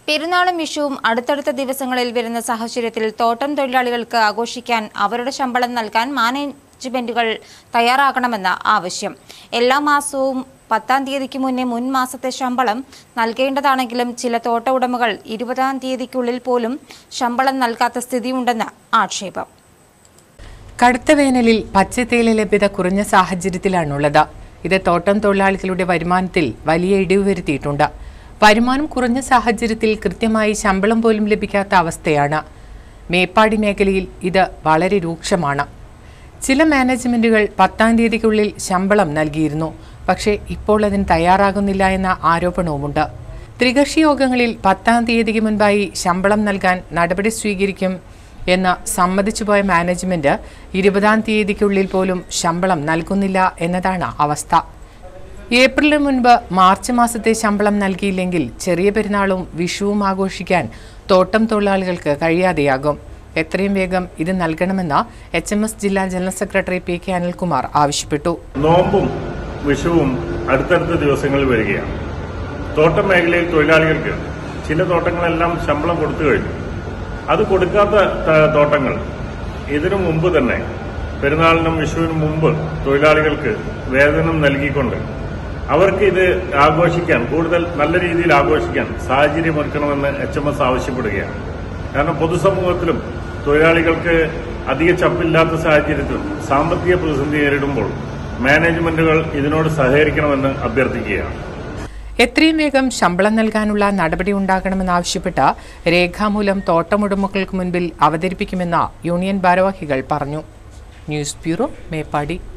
പെരുന്നാളും വിഷുവും അടുത്തടുത്ത ദിവസങ്ങളിൽ വരുന്ന സാഹചര്യത്തിൽ തോട്ടം തൊഴിലാളികൾക്ക് ആഘോഷിക്കാൻ അവരുടെ ശമ്പളം നൽകാൻ മാനേജ്മെന്റുകൾ തയ്യാറാകണമെന്ന ആവശ്യം. എല്ലാ മാസവും 10-ാം തീയതിക്ക് മുന്നേ മുൻ മാസത്തെ ശമ്പളം നൽകേണ്ടതാണെങ്കിലും ചില തോട്ട ഉടമകൾ 20-ാം തീയതിക്കുള്ളിൽ പോലും ശമ്പളം നൽകാത്ത സ്ഥിതിയുണ്ടെന്ന് ആക്ഷേപം. കടുത്ത വേനലിൽ പച്ചത്തേയില ലഭ്യത കുറഞ്ഞ സാഹചര്യത്തിലാണുള്ളത്. ഇത് തോട്ടം തൊഴിലാളികളുടെ വരുമാനത്തിൽ വലിയ ഇടിവ് വരുത്തിയിട്ടുണ്ട്. വരുമാനം കുറഞ്ഞ സാഹചര്യത്തിൽ കൃത്യമായി ശമ്പളം പോലും ലഭിക്കാത്ത അവസ്ഥയാണ്. മേപ്പാടി മേഖലയിൽ ഇത് വളരെ രൂക്ഷമാണ്. ചില മാനേജ്മെന്റുകൾ 10-ാം തീയതിക്കുള്ളിൽ ശമ്പളം നൽകിയിരുന്നു. പക്ഷേ ഇപ്പോൾ അതിന് തയ്യാറാകുന്നില്ല എന്ന ആരോപണവുമുണ്ട്. ത്രികക്ഷി യോഗങ്ങളിൽ 10-ാം തീയതിക്ക് മുൻപായി ശമ്പളം നൽകാൻ നടപടി സ്വീകരിക്കും എന്ന് സമ്മതിച്ചുപോയ മാനേജ്മെന്റ് 20-ാം തീയതിക്കുള്ളിൽ പോലും ശമ്പളം നൽകുന്നില്ല എന്നതാണ് അവസ്ഥ. ഏപ്രിലിന് മുൻപ് മാർച്ച് മാസത്തെ ശമ്പളം നൽകിയില്ലെങ്കിൽ ചെറിയ പെരുന്നാളും വിഷുവും ആഘോഷിക്കാൻ തോട്ടം തൊഴിലാളികൾക്ക് കഴിയാതെയാകും. എത്രയും വേഗം ഇത് നൽകണമെന്ന് HMS ജില്ലാ ജനറൽ സെക്രട്ടറി P.K. അനിൽകുമാർ ആവശ്യപ്പെട്ടു. നോമ്പും വിഷുവും അടുത്തടുത്ത ദിവസങ്ങളിൽ വരികയാണ്. തോട്ടം മേഖലയിൽ തൊഴിലാളികൾക്ക് ചില തോട്ടങ്ങളെല്ലാം ശമ്പളം കൊടുത്തു കഴിഞ്ഞു. അത് കൊടുക്കാത്ത തോട്ടങ്ങൾ ഇതിനു മുമ്പ് തന്നെ പെരുന്നാളിനും വിഷുവിനും മുമ്പ് തൊഴിലാളികൾക്ക് വേതനം നൽകിക്കൊണ്ട് അവർക്ക് ഇത് ആഘോഷിക്കാൻ, കൂടുതൽ നല്ല രീതിയിൽ ആഘോഷിക്കാൻ സാഹചര്യമൊരുക്കണമെന്ന് HMS ആവശ്യപ്പെടുകയാണ്. കാരണം പൊതുസമൂഹത്തിലും തൊഴിലാളികൾക്ക് അധിക ചപ്പില്ലാത്ത സാഹചര്യത്തിൽ സാമ്പത്തിക പ്രതിസന്ധി നേരിടുമ്പോൾ മാനേജ്മെന്റുകൾ ഇതിനോട് സഹകരിക്കണമെന്ന് അഭ്യർത്ഥിക്കുകയാണ്. എത്രയും വേഗം ശമ്പളം നൽകാനുള്ള നടപടി ഉണ്ടാകണമെന്നാവശ്യപ്പെട്ട് രേഖാമൂലം തോട്ടമുടമകൾക്ക് മുൻപിൽ അവതരിപ്പിക്കുമെന്ന് യൂണിയൻ ഭാരവാഹികൾ പറഞ്ഞു. News bureau, Meppadi.